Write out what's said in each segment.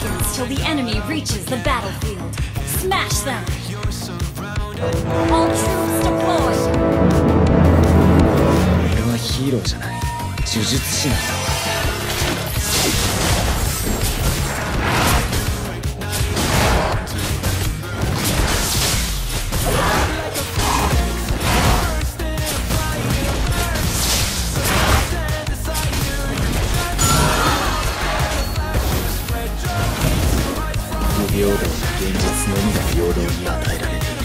seconds till the enemy reaches the battlefield. Smash them! All troops deployed! 俺はヒーローじゃない。呪術師なんだ。不平等な現実のみが平等に与えられている。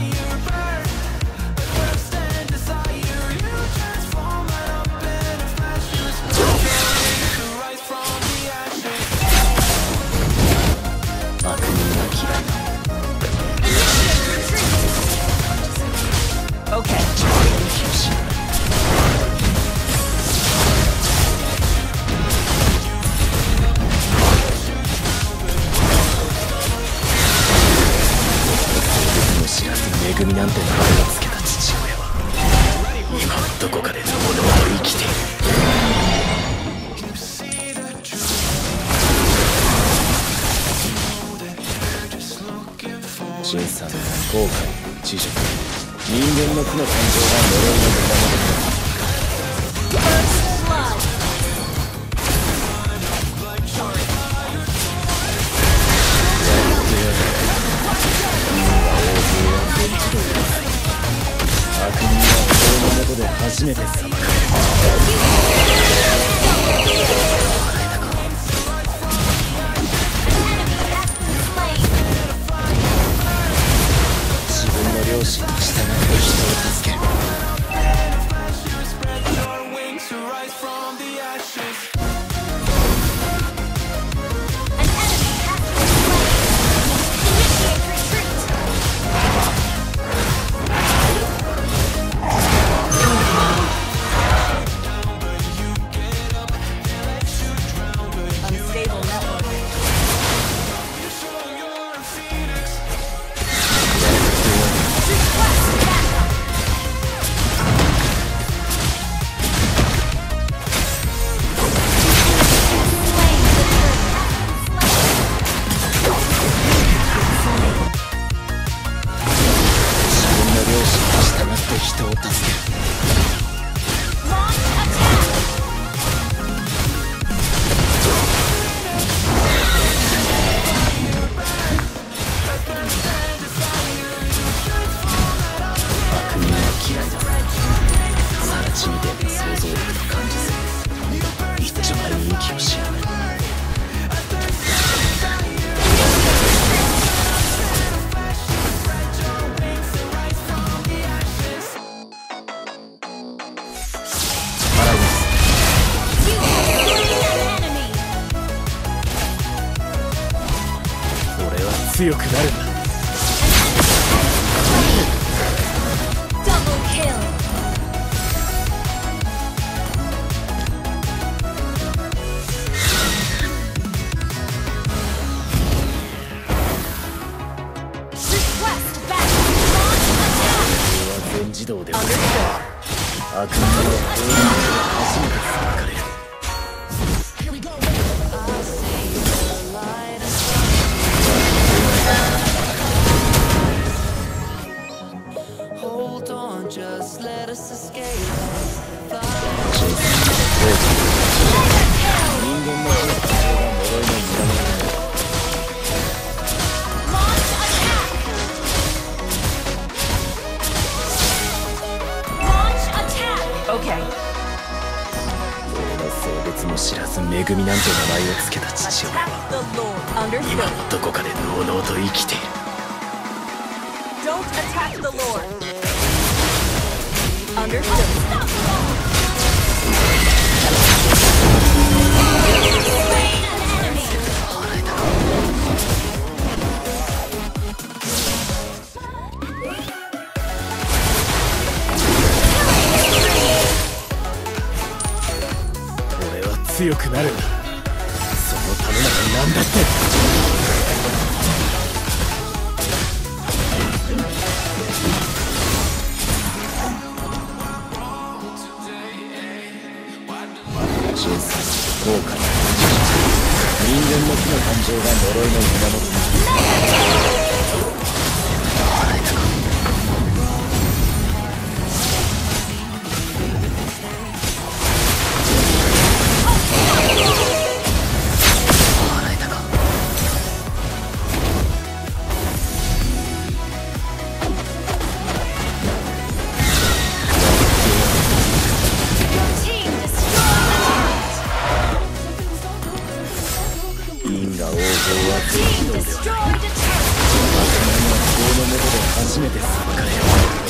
悪人が嫌いだ。 Okay. 厳しい。知らず恵みなんて名前をつけた父親は今はどこかでのうのうと生きている。ジンさんの後悔、知識、人間の負の感情が呪いの目玉で悪人は法の下で初めて裁かれる。自分の良心に従って人を助ける。人を助ける。悪人は嫌いだ。さら地味で想像力と感じず一丁前に息をしやめる。強くなるんだ。全自動では悪人の法律が初めて裁かれる。 Just let us escape. 人間の感情が呪いの源だ。俺の性別も知らず恵みなんて名前をつけた父親は今もどこかでのうのうと生きている。 Don't attack the Lord. Understood. 俺は強くなるんだ。そのためなら何だって。人生後悔、人間の負の感情が呪いの源に。笑えたか。笑えたか。因果応報は全自動ではない。悪魔の法の下で初めて裁かれよう。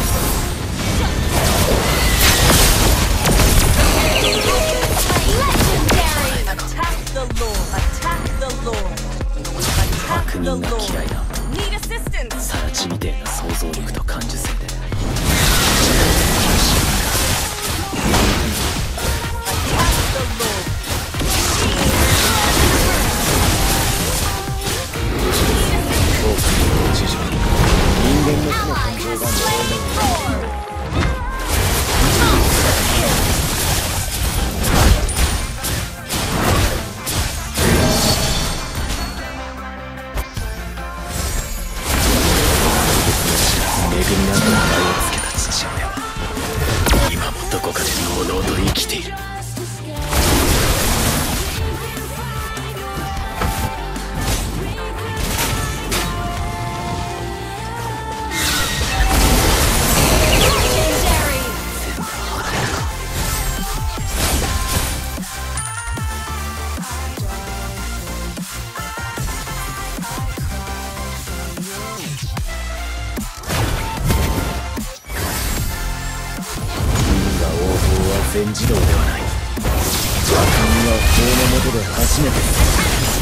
Let 全自動ではない。君は法の下で初めて